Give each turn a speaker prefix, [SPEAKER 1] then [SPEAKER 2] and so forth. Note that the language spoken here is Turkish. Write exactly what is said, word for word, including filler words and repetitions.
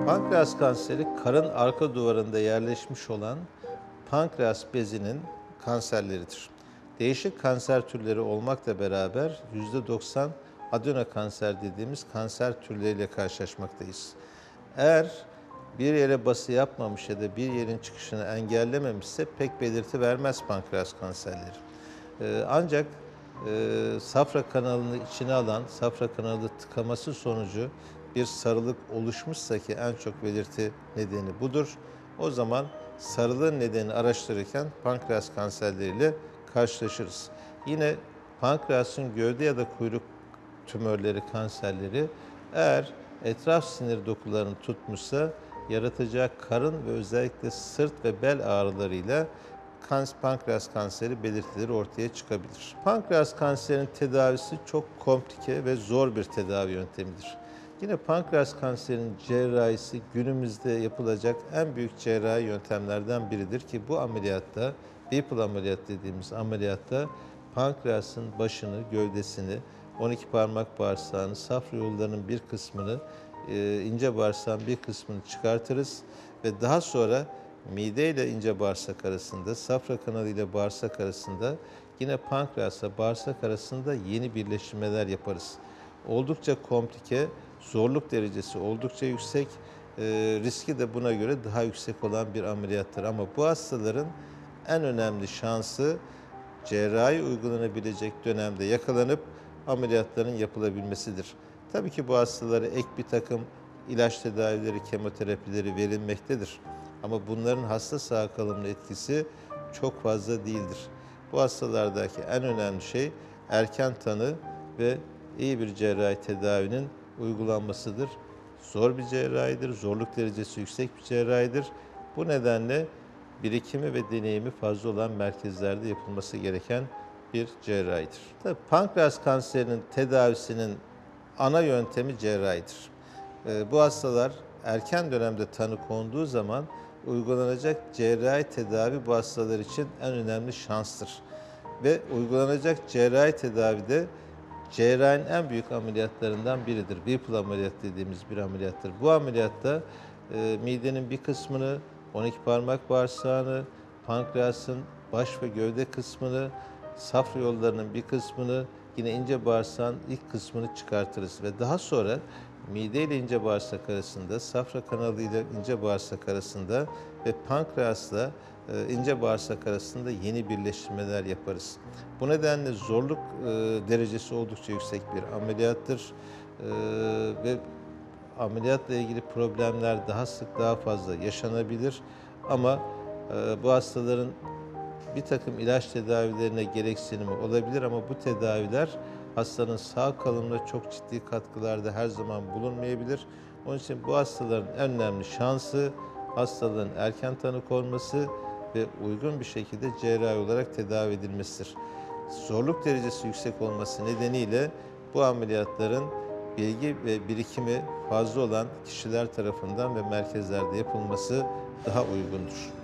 [SPEAKER 1] Pankreas kanseri karın arka duvarında yerleşmiş olan pankreas bezinin kanserleridir. Değişik kanser türleri olmakla beraber yüzde doksan adenokanser dediğimiz kanser türleriyle karşılaşmaktayız. Eğer bir yere bası yapmamış ya da bir yerin çıkışını engellememişse pek belirti vermez pankreas kanserleri. Ee, ancak e, safra kanalını içine alan, safra kanalı tıkaması sonucu bir sarılık oluşmuşsa ki en çok belirti nedeni budur. O zaman sarılığın nedenini araştırırken pankreas kanserleriyle karşılaşırız. Yine pankreasın gövde ya da kuyruk tümörleri, kanserleri eğer etraf sinir dokularını tutmuşsa yaratacağı karın ve özellikle sırt ve bel ağrılarıyla pankreas kanseri belirtileri ortaya çıkabilir. Pankreas kanserinin tedavisi çok komplike ve zor bir tedavi yöntemidir. Yine pankreas kanserinin cerrahisi günümüzde yapılacak en büyük cerrahi yöntemlerden biridir ki bu ameliyatta, Whipple ameliyat dediğimiz ameliyatta pankreasın başını, gövdesini, on iki parmak bağırsağını, safra yollarının bir kısmını, ince bağırsağın bir kısmını çıkartırız ve daha sonra mide ile ince bağırsak arasında, safra kanalı ile bağırsak arasında, yine pankreasla bağırsak arasında yeni birleştirmeler yaparız. Oldukça komplike, zorluk derecesi oldukça yüksek, e, riski de buna göre daha yüksek olan bir ameliyattır. Ama bu hastaların en önemli şansı cerrahi uygulanabilecek dönemde yakalanıp ameliyatların yapılabilmesidir. Tabii ki bu hastalara ek bir takım ilaç tedavileri, kemoterapileri verilmektedir. Ama bunların hasta sağ kalımına etkisi çok fazla değildir. Bu hastalardaki en önemli şey erken tanı ve iyi bir cerrahi tedavinin uygulanmasıdır. Zor bir cerrahidir, zorluk derecesi yüksek bir cerrahidir. Bu nedenle birikimi ve deneyimi fazla olan merkezlerde yapılması gereken bir cerrahidir. Tabii pankreas kanserinin tedavisinin ana yöntemi cerrahidir. Ee, bu hastalar erken dönemde tanı konduğu zaman uygulanacak cerrahi tedavi bu hastalar için en önemli şanstır. Ve uygulanacak cerrahi tedavide cerrahinin en büyük ameliyatlarından biridir. Whipple ameliyat dediğimiz bir ameliyattır. Bu ameliyatta e, midenin bir kısmını, on iki parmak bağırsağını, pankreasın baş ve gövde kısmını, safra yollarının bir kısmını, yine ince bağırsağın ilk kısmını çıkartırız ve daha sonra mide ile ince bağırsak arasında, safra kanalı ile ince bağırsak arasında ve pankreasla e, ince bağırsak arasında yeni birleştirmeler yaparız. Bu nedenle zorluk e, derecesi oldukça yüksek bir ameliyattır e, ve ameliyatla ilgili problemler daha sık, daha fazla yaşanabilir. Ama e, bu hastaların bir takım ilaç tedavilerine gereksinimi olabilir ama bu tedaviler hastanın sağ kalımına çok ciddi katkılarda her zaman bulunmayabilir. Onun için bu hastaların en önemli şansı hastalığın erken tanı konması ve uygun bir şekilde cerrahi olarak tedavi edilmesidir. Zorluk derecesi yüksek olması nedeniyle bu ameliyatların bilgi ve birikimi fazla olan kişiler tarafından ve merkezlerde yapılması daha uygundur.